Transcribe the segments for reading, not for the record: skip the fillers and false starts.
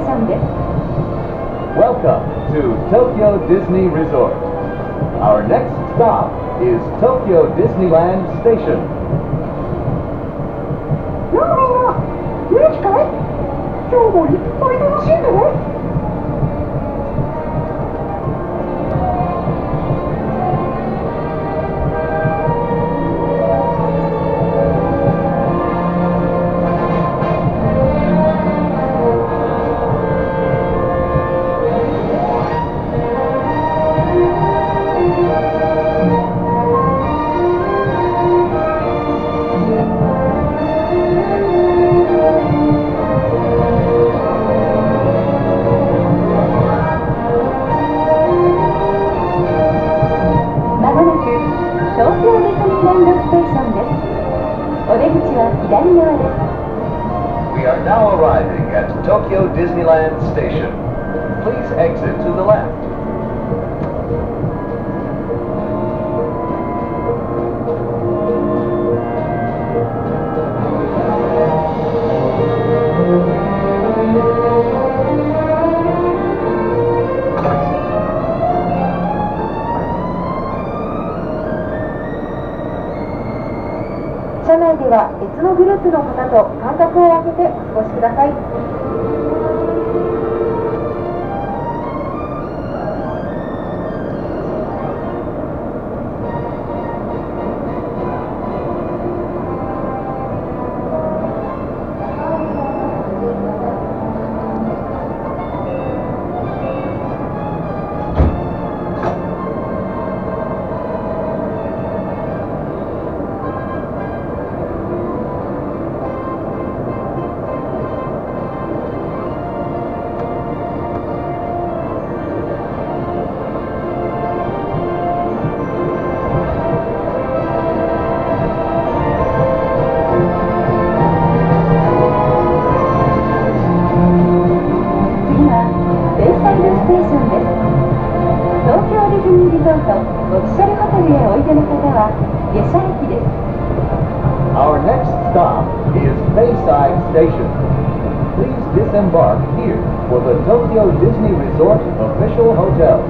ションです。 Welcome to Tokyo Disney Resort. Our next stop is Tokyo Disneyland Station. やあみんな、元気かい？今日もいっぱい楽しんでね。 まもなく東京ディズニーランドステーションです。お出口は左側です。 We are now arriving at Tokyo Disneyland Station. Please exit to the left. 車内では別のグループの方と間隔を空けてお過ごしください。 次はベイサイドステーションです。東京ディズニーリゾートオフィシャルホテルへおいでの方は下車駅です。 Our next stop is Bayside Station. Please disembark here for the Tokyo Disney Resort official hotels.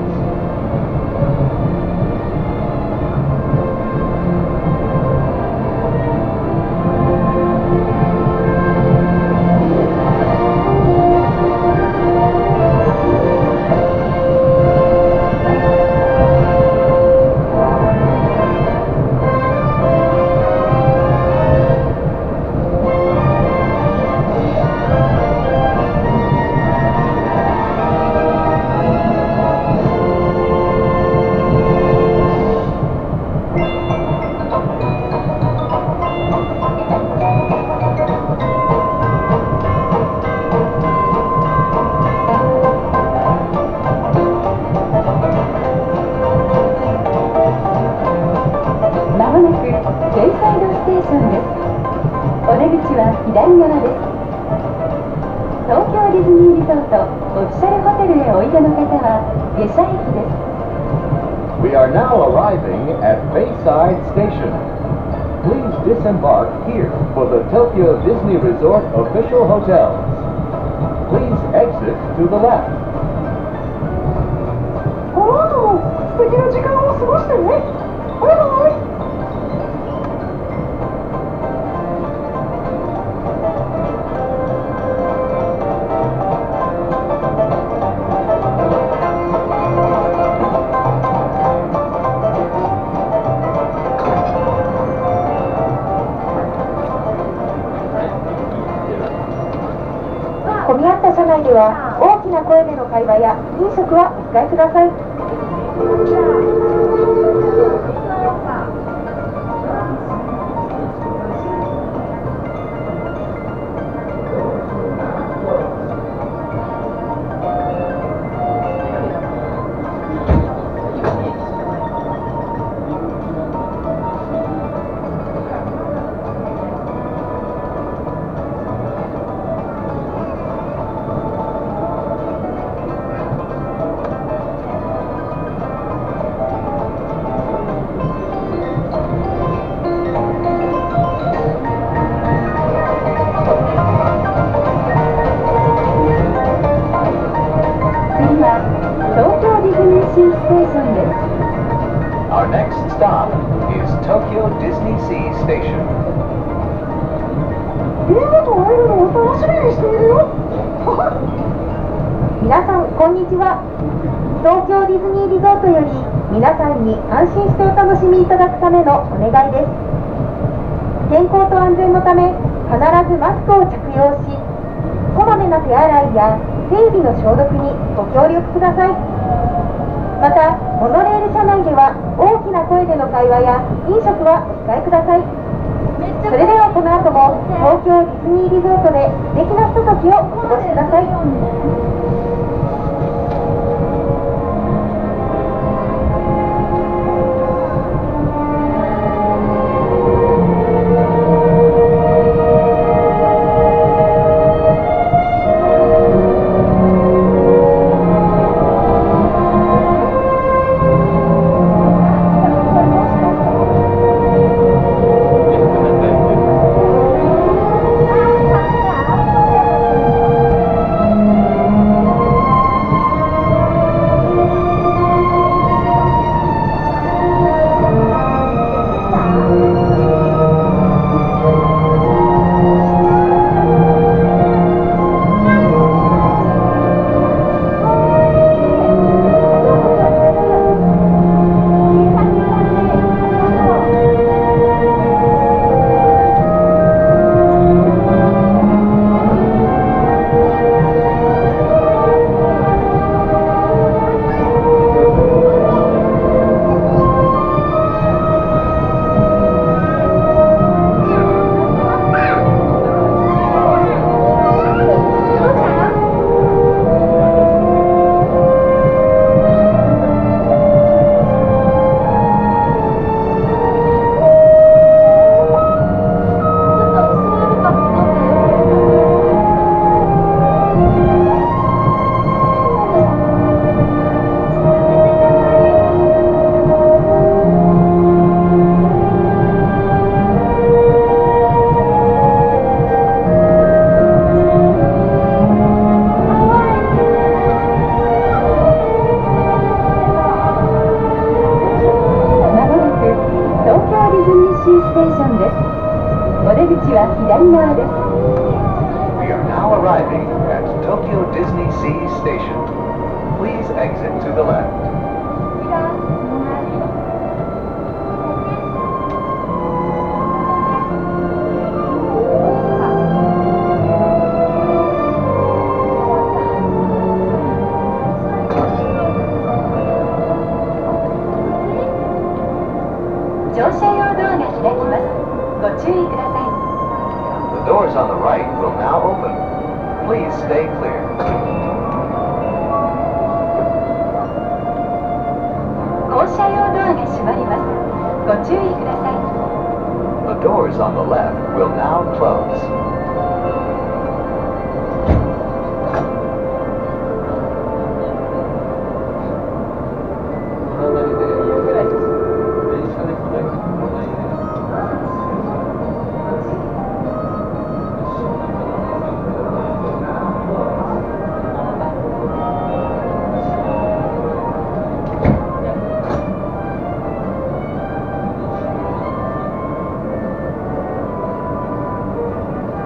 まもなくベイサイドステーションです。お出口は左側です。東京ディズニーリゾートオフィシャルホテルへおいでの方は下車駅です。 We are now arriving at Bayside Station. Please disembark here for the Tokyo Disney Resort official hotels. Please exit to the left. この後も素敵な時間を過ごしてね。バイバイ。混み合った車内では大きな声での会話や飲食はお控えください。 こんにちは。東京ディズニーリゾートより皆さんに安心してお楽しみいただくためのお願いです。健康と安全のため必ずマスクを着用し、こまめな手洗いや手指の消毒にご協力ください。またモノレール車内では大きな声での会話や飲食はお控えください。それではこの後も東京ディズニーリゾートで素敵なひとときをお過ごしください。 左側です。 We are now arriving at Tokyo Disney Sea Station. Please exit to the left. 乗車用ドアが開きます。ご注意ください。 The doors on the right will now open. Please stay clear. 降車用ドアが閉まります。ご注意ください。 The doors on the left will now close. 乗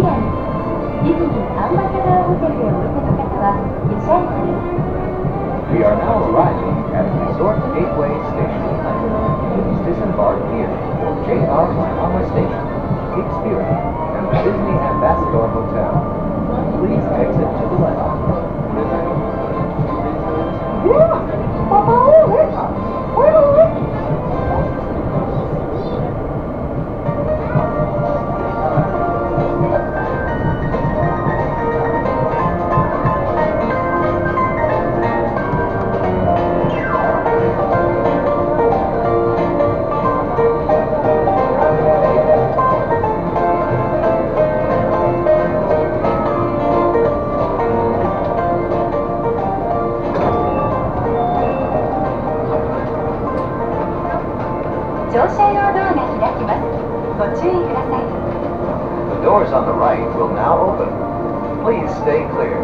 来ディズニーアンバサダーホテルへおいでの方は下車駅です。 We are now arriving at Resort Gateway Station. Please disembark here for JR Yokohama Station, Experience, and the Disney Ambassador Hotel. Please exit to the left. 乗車用ドアが開きます。ご注意ください。 The doors on the right will now open. Please stay clear.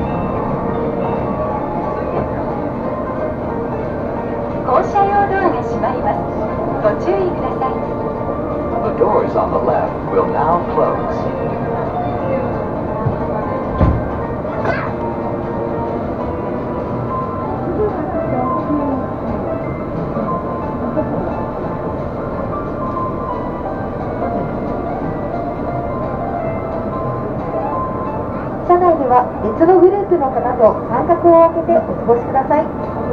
降車用ドアが閉まります。ご注意ください。 The doors on the left will now close. 車内では別のグループの方と間隔を空けてお過ごしください。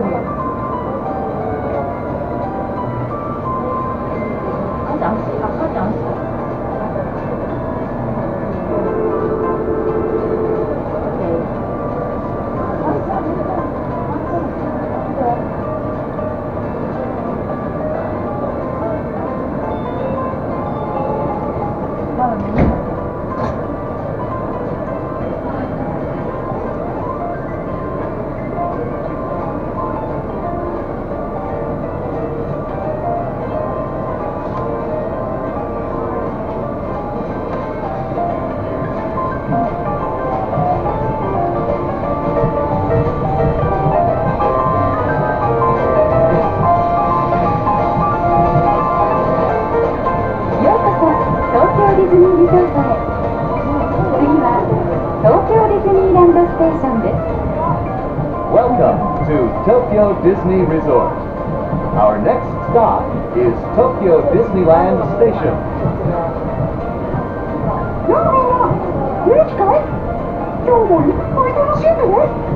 Welcome to Tokyo Disney Resort. Our next stop is Tokyo Disneyland Station. やあみんな、元気かい？今日もいっぱい楽しんでね。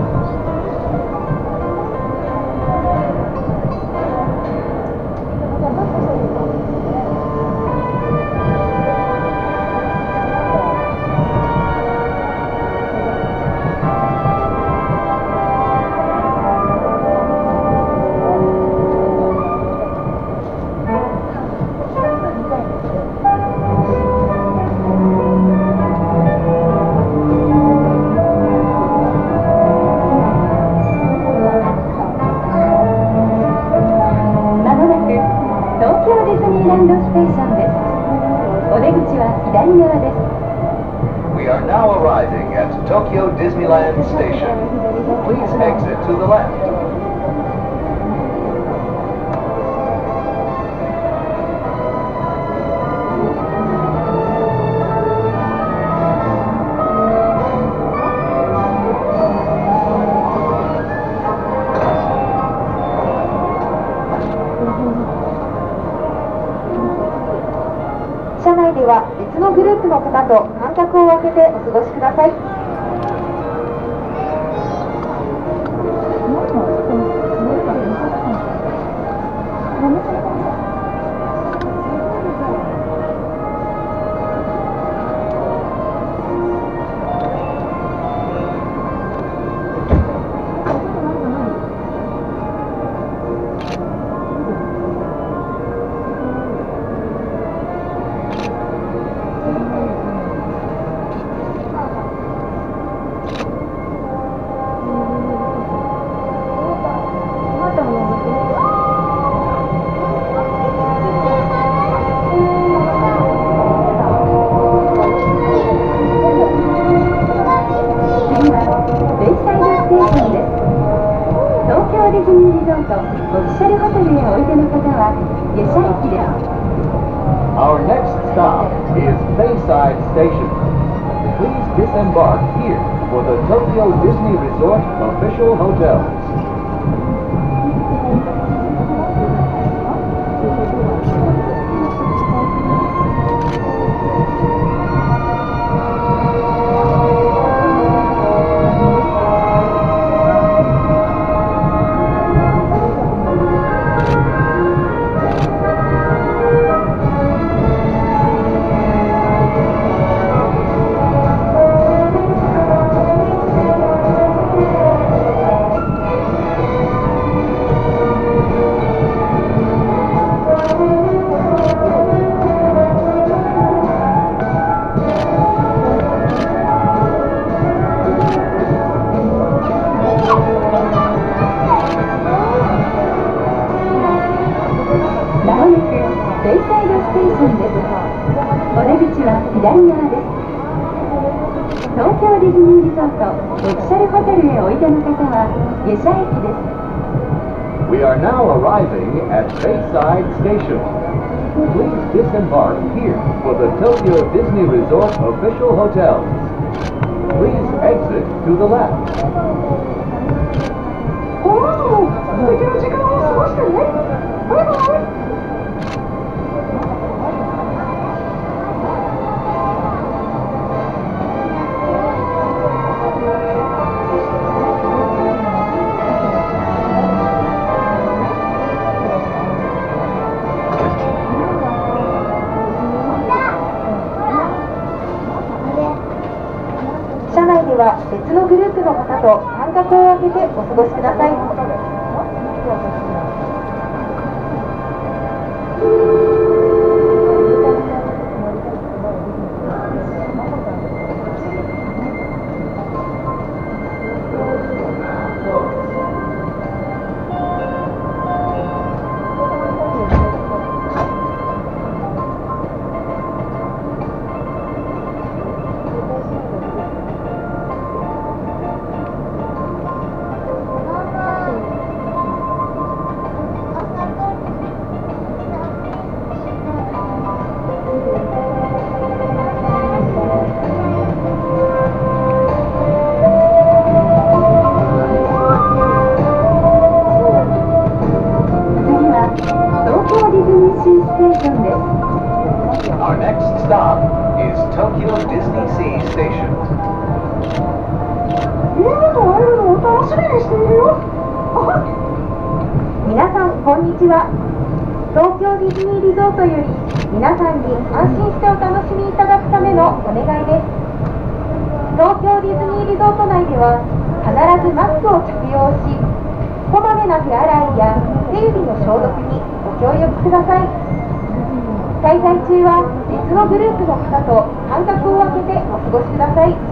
We are now arriving at Tokyo Disneyland Station. Please exit to the left. 車内では別のグループの方と間隔を空けてお過ごしください。ディズニーリゾートオフィシャルホテルへおいでの方は下車駅です。 Our next stop is Bayside Station. Please disembark here for the Tokyo Disney Resort official hotels. ベイサイドステーションです。お出口は左側です。東京ディズニーリゾートオフィシャルホテルへおいでの方は下車駅です。 We are now arriving at Bayside Station. Please disembark here for the Tokyo Disney Resort official hotels. Please exit to the left. この後も素敵な時間を過ごしてね。バイバイ。車内では別のグループの方と間隔を空けてお過ごしください。 Our next stop is Tokyo Disney Sea Station. 皆さんこんにちは。東京ディズニーリゾートより皆さんに安心してお楽しみいただくためのお願いです。東京ディズニーリゾート内では必ずマスクを着用し、こまめな手洗いや手指の消毒にご協力ください。滞在中は別のグループの方と間隔を空けてお過ごしください。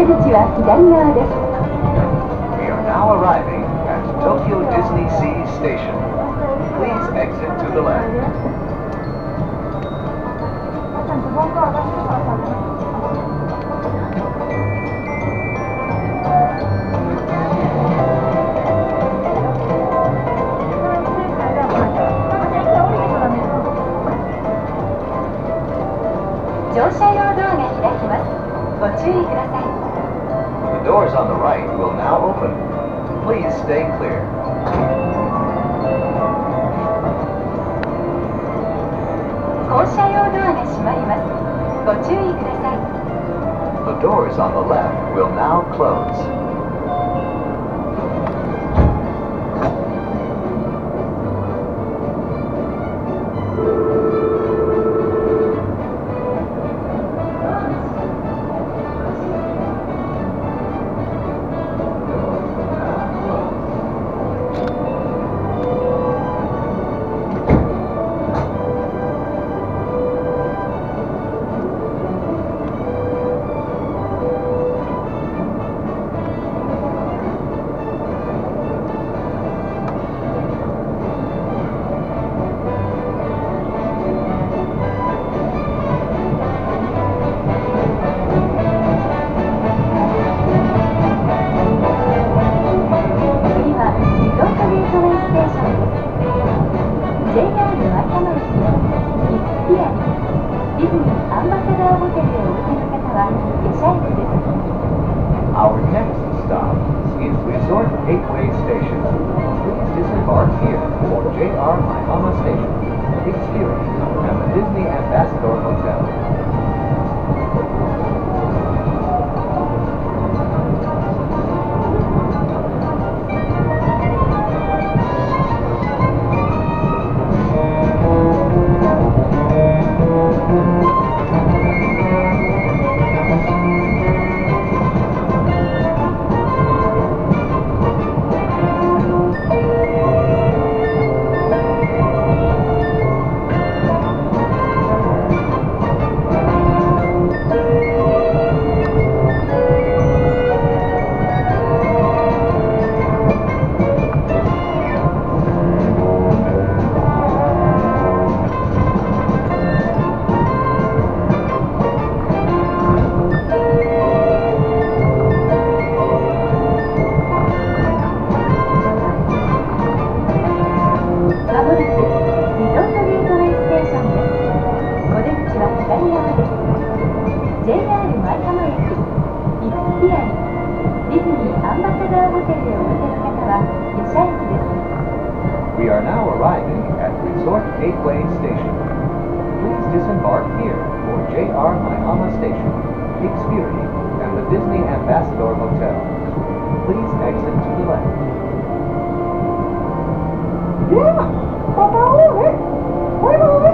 出口は左側です。 We are now arriving at Tokyo Disney Sea Station. Please exit to the left. 乗車用ドアが開きます。ご注意ください。 The doors on the right will now open. Please stay clear. 降車用ドアが閉まります。ご注意ください。 The doors on the left will now close. Our next stop is Resort Gateway Station. Please disembark here for JR Maihama Station, Experience, and the Disney Ambassador Hotel. アンバサダーホテルへお降りの方は余車駅です。 We are now arriving at Resort Gateway Station. Please disembark here for JR Maihama Station, Experience, and the Disney Ambassador Hotel. Please exit to the left. では、また会おうね。バイバイ。